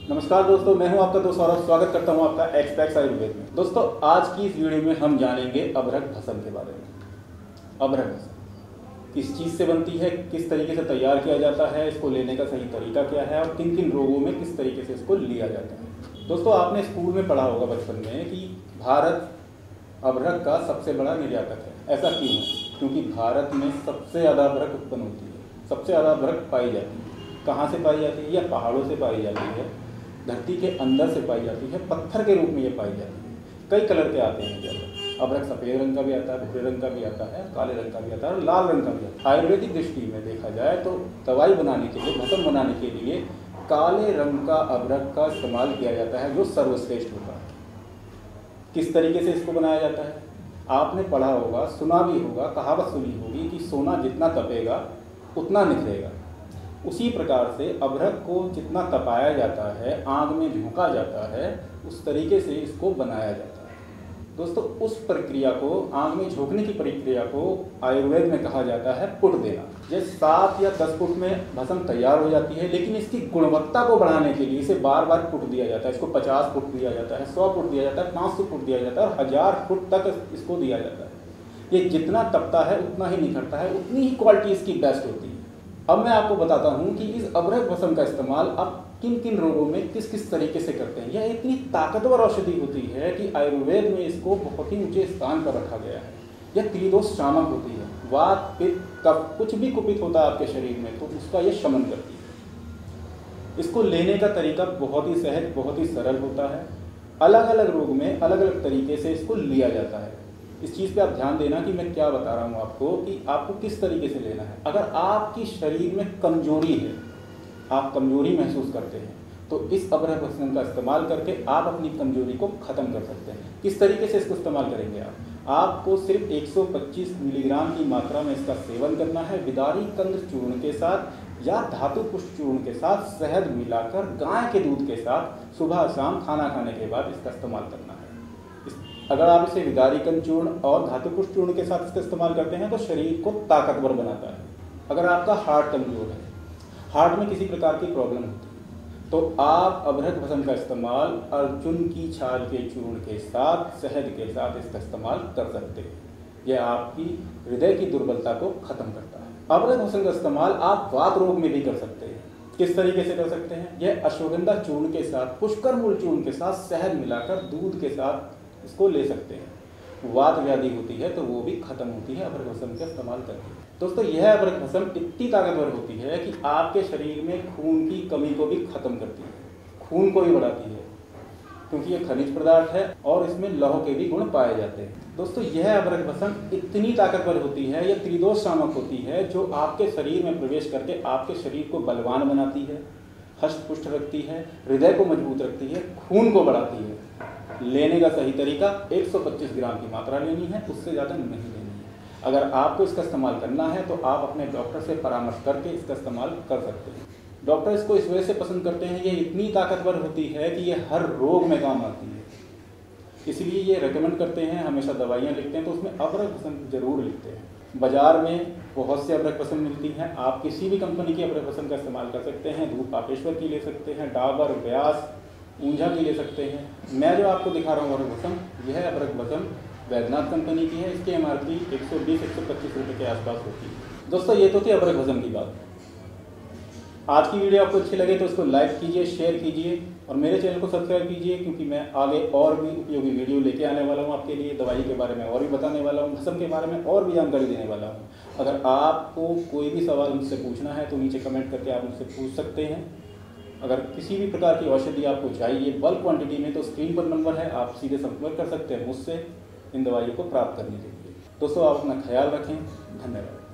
नमस्कार दोस्तों, मैं हूं आपका दोस्त सौरभ। स्वागत करता हूं आपका एक्सपेक्स आयुर्वेद में। दोस्तों, आज की इस वीडियो में हम जानेंगे अभ्रक भस्म के बारे में। अभ्रक भस्म किस चीज़ से बनती है, किस तरीके से तैयार किया जाता है, इसको लेने का सही तरीका क्या है और किन किन रोगों में किस तरीके से इसको लिया जाता है। दोस्तों, आपने स्कूल में पढ़ा होगा बचपन में कि भारत अभ्रक का सबसे बड़ा निर्यातक है। ऐसा क्यों है? क्योंकि भारत में सबसे ज़्यादा अभ्रक उत्पन्न होती है, सबसे ज़्यादा अभ्रक पाई जाती है। कहाँ से पाई जाती है? या पहाड़ों से पाई जाती है, धरती के अंदर से पाई जाती है, पत्थर के रूप में ये पाई जाती है। कई कलर के आते हैं जब अभ्रक सफ़ेद रंग का भी आता है, भूरे रंग का भी आता है, काले रंग का भी आता है और लाल रंग का भी आता है। आयुर्वेदिक दृष्टि में देखा जाए तो दवाई बनाने के लिए, भस्म बनाने के लिए काले रंग का अभ्रक का इस्तेमाल किया जाता है, जो सर्वश्रेष्ठ होता है। किस तरीके से इसको बनाया जाता है? आपने पढ़ा होगा, सुना भी होगा, कहावत सुनी होगी कि सोना जितना तपेगा उतना निखरेगा। उसी प्रकार से अभ्रक को जितना तपाया जाता है, आग में झोंका जाता है, उस तरीके से इसको बनाया जाता है। दोस्तों, उस प्रक्रिया को, आग में झोंकने की प्रक्रिया को आयुर्वेद में कहा जाता है पुट देना। जैसे 7 या 10 फुट में भस्म तैयार हो जाती है, लेकिन इसकी गुणवत्ता को बढ़ाने के लिए इसे बार बार पुट दिया जाता है। इसको 50 फुट दिया जाता है, 100 फुट दिया जाता है, 500 फुट दिया जाता है और 1000 फुट तक इसको दिया जाता है। ये जितना तपता है उतना ही निखरता है, उतनी ही क्वालिटी इसकी बेस्ट होती है। अब मैं आपको बताता हूं कि इस अभ्रक भस्म का इस्तेमाल आप किन किन रोगों में किस किस तरीके से करते हैं। यह इतनी ताकतवर औषधि होती है कि आयुर्वेद में इसको बहुत ही ऊंचे स्थान पर रखा गया है। यह त्रिदोष शामक होती है। वात, पित्त, कफ, कुछ भी कुपित होता है आपके शरीर में तो उसका यह शमन करती है। इसको लेने का तरीका बहुत ही सहज, बहुत ही सरल होता है। अलग अलग रोग में अलग अलग तरीके से इसको लिया जाता है। इस चीज़ पे आप ध्यान देना कि मैं क्या बता रहा हूँ आपको, कि आपको किस तरीके से लेना है। अगर आपकी शरीर में कमजोरी है, आप कमजोरी महसूस करते हैं, तो इस अभ्रक भस्म का इस्तेमाल करके आप अपनी कमजोरी को ख़त्म कर सकते हैं। किस तरीके से इसको इस्तेमाल करेंगे आपको सिर्फ 125 मिलीग्राम की मात्रा में इसका सेवन करना है। विदारी कंद चूर्ण के साथ या धातु पुष्प चूर्ण के साथ शहद मिलाकर गाय के दूध के साथ सुबह शाम खाना खाने के बाद इसका इस्तेमाल करना है। अगर आप इसे विदारिकन चूर्ण और धातु पुष्प चूर्ण के साथ इसका इस्तेमाल करते हैं तो शरीर को ताकतवर बनाता है। अगर आपका हार्ट कमजोर है, हार्ट में किसी प्रकार की प्रॉब्लम होती है, तो आप अभ्रक भस्म का इस्तेमाल अर्जुन की छाल के चूर्ण के साथ, शहद के साथ इसका इस्तेमाल कर सकते हैं। यह आपकी हृदय की दुर्बलता को खत्म करता है। अभ्रक भस्म का इस्तेमाल आप वात रोग में भी कर सकते हैं। किस तरीके से कर सकते हैं? यह अश्वगंधा चूर्ण के साथ, पुष्कर मूल चूर्ण के साथ शहद मिलाकर दूध के साथ इसको ले सकते हैं। वात व्याधि होती है तो वो भी खत्म होती है अभ्रक भस्म का इस्तेमाल करके। दोस्तों, यह अभ्रक भस्म इतनी ताकतवर होती है कि आपके शरीर में खून की कमी को भी खत्म करती है, खून को भी बढ़ाती है, क्योंकि यह खनिज पदार्थ है और इसमें लौह के भी गुण पाए जाते हैं। दोस्तों, यह अभ्रक भस्म इतनी ताकतवर होती है, यह त्रिदोष शामक होती है, जो आपके शरीर में प्रवेश करके आपके शरीर को बलवान बनाती है, हष्ट पुष्ट रखती है, हृदय को मजबूत रखती है, खून को बढ़ाती है। लेने का सही तरीका 125 ग्राम की मात्रा लेनी है, उससे ज़्यादा नहीं लेनी है। अगर आपको इसका इस्तेमाल करना है तो आप अपने डॉक्टर से परामर्श करके इसका इस्तेमाल कर सकते हैं। डॉक्टर इसको इस वजह से पसंद करते हैं, ये इतनी ताकतवर होती है कि ये हर रोग में काम आती है, इसलिए ये रेकमेंड करते हैं। हमेशा दवाइयाँ लिखते हैं तो उसमें अभ्रक भस्म जरूर लिखते हैं। बाजार में बहुत से अभ्रक भस्म मिलती हैं, आप किसी भी कंपनी की अभ्रक भस्म का इस्तेमाल कर सकते हैं। धूप पापेश्वर की ले सकते हैं, डाबर, व्यास, ऊंझा की ले सकते हैं। मैं जो आपको दिखा रहा हूँ अभ्रक भस्म, यह अभ्रक भस्म वैद्यनाथ कंपनी की है। इसकी MRP 120-125 रुपये के आसपास होती है। दोस्तों, ये तो थी अभ्रक भस्म की बात। आज की वीडियो आपको अच्छी लगे तो इसको लाइक कीजिए, शेयर कीजिए और मेरे चैनल को सब्सक्राइब कीजिए, क्योंकि मैं आगे और भी उपयोगी वीडियो लेके आने वाला हूँ आपके लिए। दवाई के बारे में और भी बताने वाला हूँ, भस्म के बारे में और भी जानकारी देने वाला हूँ। अगर आपको कोई भी सवाल मुझसे पूछना है तो नीचे कमेंट करके आप मुझसे पूछ सकते हैं। अगर किसी भी प्रकार की औषधि आपको चाहिए बल्क क्वांटिटी में तो स्क्रीन पर नंबर है, आप सीधे संपर्क कर सकते हैं मुझसे इन दवाइयों को प्राप्त करने के लिए। दोस्तों, आप अपना ख्याल रखें। धन्यवाद।